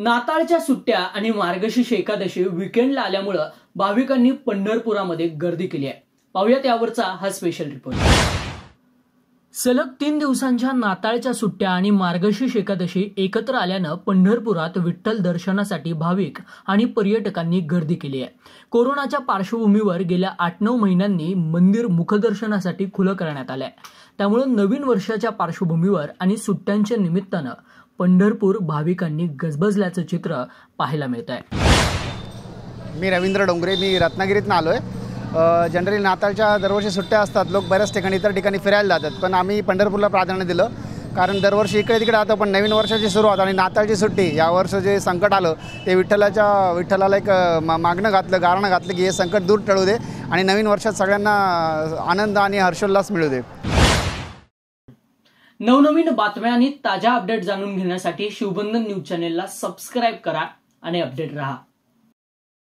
नाताळच्या सुट्ट्या आणि मार्गशीर्ष एकादशी विकेंडला आल्यामुळे भाविकांनी पंढरपुरामध्ये गर्दी केली आहे। पाहूयात यावरचा हा स्पेशल रिपोर्ट। सलग 3 दिवसांच्या नाताळच्या सुट्ट्या आणि मार्गशीर्ष एकादशी एकत्र आल्यानं पंढरपुरात विठ्ठल दर्शनासाठी भाविक आणि पर्यटकांनी गर्दी केली आहे। कोरोनाच्या पार्श्वभूमीवर गेल्या 8-9 महिन्यांनी मंदिर मुखदर्शनासाठी खुलं करण्यात आलंय। त्यामुळे नवीन वर्षाच्या पार्श्वभूमीवर आणि सुट्ट्यांच्या निमित्तानं पंढरपूर भाविकांनी गजबजल्याचं चित्र पाहायला मिळतंय। मी रवींद्र डोंगरे, मी रत्नागिरीतून आलोय। जनरली नाताळच्या दरवर्षी सुट्ट्या असतात, लोक बऱ्याच ठिकाणी इतर ठिकाणी फिरायला जातात, पण आम्ही पंढरपूरला प्राधान्य दिलं कारण दरवर्षी इकडे तिकडे जातो, पण नवीन वर्षाची सुरुवात आणि नाताळची सुट्टी या वर्ष जे संकट आलं ते विठ्ठलाला एक मागणं घातलं, गारणं घातलं की हे संकट दूर टळू दे आणि नवीन वर्षात सगळ्यांना आनंद आणि हर्षोल्लास मिळू दे। नवनवीन बातम्या आणि ताज्या अपडेट जाणून घेण्यासाठी शिवबंधन न्यूज चॅनेलला सबस्क्राइब करा आणि अपडेट रहा।